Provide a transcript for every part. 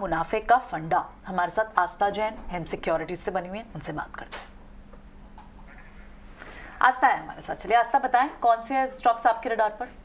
मुनाफे का फंडा। हमारे साथ आस्था जैन हेम सिक्योरिटीज से बनी हुई है, उनसे बात करते हैं। आस्था है हमारे साथ। चलिए आस्था, बताएं कौन से स्टॉक्स आपके रडार पर?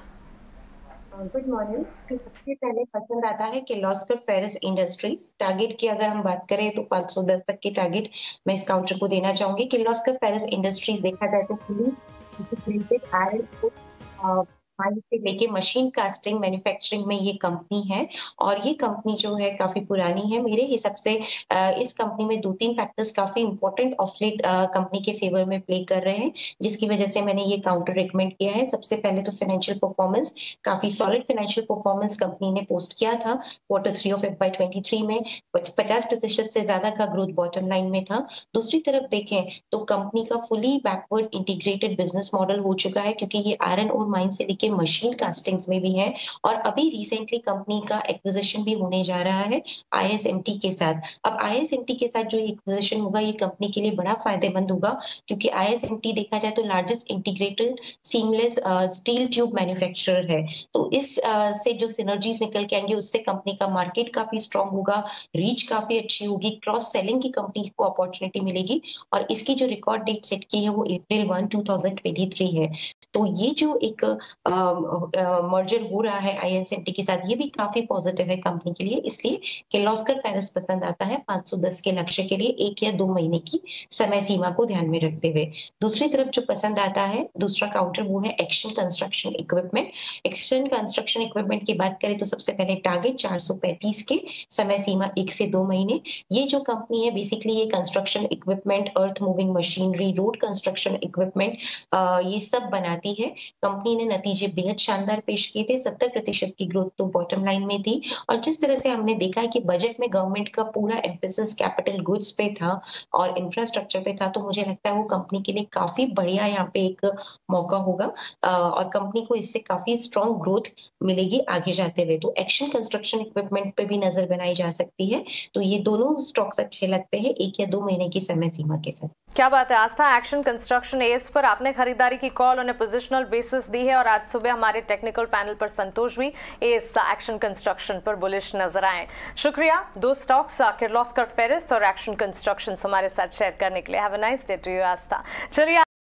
Good morning. सबसे पहले पसंद आता है किर्लोस्कर फेरस इंडस्ट्रीज। टारगेट की अगर हम बात करें तो 510 तक की टारगेट मैं इस काउंटर को देना चाहूंगी। किर्लोस्कर फेरस इंडस्ट्रीज देखा जाए तो फुली इंटीग्रेटेड आयरन माइंस से लेके मशीन कास्टिंग मैन्युफैक्चरिंग में ये कंपनी है और ये कंपनी जो है काफी पुरानी है। मेरे हिसाब से इस कंपनी में 2-3 फैक्टर्स काफी इंपॉर्टेंट ऑफ लेट कंपनी के फेवर में प्ले कर रहे हैं, जिसकी वजह से मैंने ये काउंटर रिकमेंड किया है। सबसे पहले तो फाइनेंशियल परफॉर्मेंस, काफी सॉलिड फाइनेंशियल परफॉर्मेंस कंपनी ने पोस्ट किया था। Q3 ऑफ FY23 में 50% से ज्यादा का ग्रोथ बॉटम लाइन में था। दूसरी तरफ देखें तो कंपनी का fully backward integrated business model हो चुका है, क्योंकि ये आयरन और माइन से लेके मशीन कास्टिंग्स में भी है और अभी रिसेंटली कंपनी का एक्विजिशन भी होने जा रहा है ISMT के साथ। अब ISMT के साथ जो एक्विजिशन होगा ये कंपनी के लिए बड़ा फायदेमंद होगा, क्योंकि ISMT देखा जाए तो largest integrated seamless steel tube manufacturer है। तो इस से जो सिनर्जीज निकल के आएंगे उससे कंपनी का मार्केट काफी स्ट्रांग होगा, रीच काफी अच्छी होगी, क्रॉस सेलिंग की कंपनी को अपॉर्चुनिटी मिलेगी और इसकी जो रिकॉर्ड डेट सेट की है वो April 1, 2023 है। तो ये जो एक मर्जर हो रहा है ISMT के साथ, ये भी काफी पॉजिटिव है कंपनी के लिए। इसलिए किर्लोस्कर फेरस पसंद आता है 510 के लक्ष्य के लिए 1 या 2 महीने की समय सीमा को ध्यान में रखते हुए। दूसरी तरफ जो पसंद आता है दूसरा काउंटर वो है action construction equipment. Action construction equipment की बात करें तो सबसे पहले टारगेट 435 के, समय सीमा 1 से 2 महीने। ये जो कंपनी है बेसिकली ये construction equipment, earth moving machinery, road construction equipment ये सब बनाती है। कंपनी ने नतीजे बेहद शानदार पेश किए थे। 70% की ग्रोथ तो बॉटम लाइन में थी और जिस तरह से हमने देखा है कि बजट में गवर्नमेंट का पूरा एम्फेसिस कैपिटल गुड्स पे था और इंफ्रास्ट्रक्चर पे था, तो मुझे लगता है वो कंपनी के लिए काफी बढ़िया यहाँ पे एक मौका होगा और कंपनी को इससे काफी स्ट्रॉन्ग ग्रोथ मिलेगी आगे जाते हुए। तो एक्शन कंस्ट्रक्शन इक्विपमेंट पे भी नजर बनाई जा सकती है। तो ये दोनों स्टॉक्स अच्छे लगते हैं 1 या 2 महीने की समय सीमा के साथ। क्या बात है आस्था, एक्शन कंस्ट्रक्शन एस पर आपने खरीदारी की कॉल उन्हें पोजिशनल बेसिस दी है और आज सुबह हमारे टेक्निकल पैनल पर संतोष भी इस एक्शन कंस्ट्रक्शन पर बुलिश नजर आए। शुक्रिया। 2 स्टॉक्स किर्लोस्कर फेरस और एक्शन कंस्ट्रक्शन हमारे साथ शेयर करने के लिए। Have a nice day to you Aastha. चलिए